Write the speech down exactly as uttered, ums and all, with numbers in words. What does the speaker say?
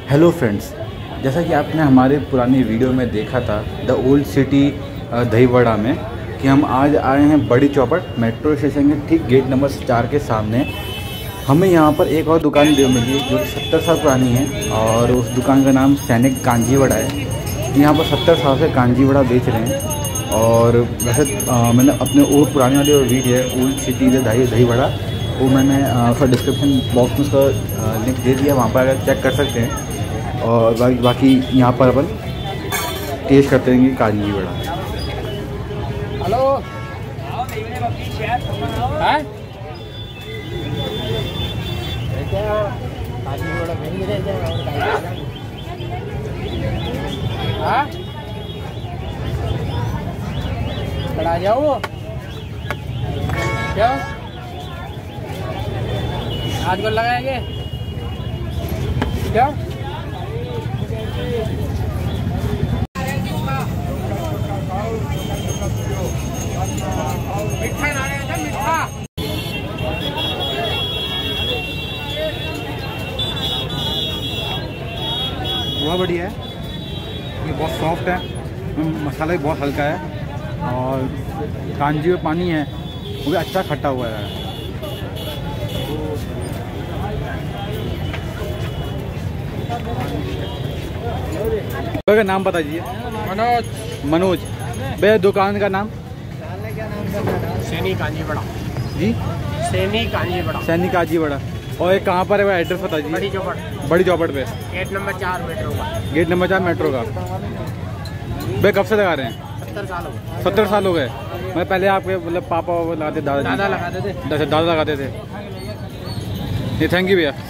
Hello friends, जैसा कि आपने हमारे पुरानी वीडियो में देखा था द ओल्ड सिटी दहीवड़ा में कि हम आज आए हैं बड़ी चौपट मेट्रो स्टेशन के ठीक गेट नंबर चार के सामने। हमें यहाँ पर एक और दुकान मिली जो कि सत्तर साल पुरानी है और उस दुकान का नाम सैनिक कांजी वड़ा है। यहाँ पर सत्तर साल से कांजी वड़ा बेच रहे हैं। और वैसे मैंने अपने वो पुरानी वाली वीडियो है ओल्ड सिटी दही दही वड़ा, वो मैंने उसका डिस्क्रिप्शन बॉक्स में उसका लिंक दे दिया, वहाँ पर अगर चेक कर सकते हैं। और बाकी बाकी यहाँ पर अपन टेस्ट करते हैं कांजी वड़ा। हेलो हाँ हाँ खड़ा जाओ क्या आज को लगाएंगे क्या मीठा ना मीठा बहुत बढ़िया है, ये बहुत सॉफ्ट है, मसाला भी बहुत हल्का है और कांजी में पानी है वो भी अच्छा खट्टा हुआ है। भैया का नाम बता दीजिए। मनोज मनोज भैया, दुकान का नाम? सैनी कांजी वड़ा जी, सैनी कांजी वड़ा सैनिक कांजी वड़ा। और ये कहाँ पर है भैया, एड्रेस बता दीजिए। बड़ी चौपट बड़ी चौपट पे, गेट नंबर चार मेट्रो का। गेट नंबर चार मेट्रो का। भैया कब से लगा रहे हैं? सत्तर साल हो गए। सत्तर साल हो गए। मैं पहले आपके मतलब पापा लगाते, दादा दादा लगाते थे। दादा लगाते थे। ये थैंक यू भैया।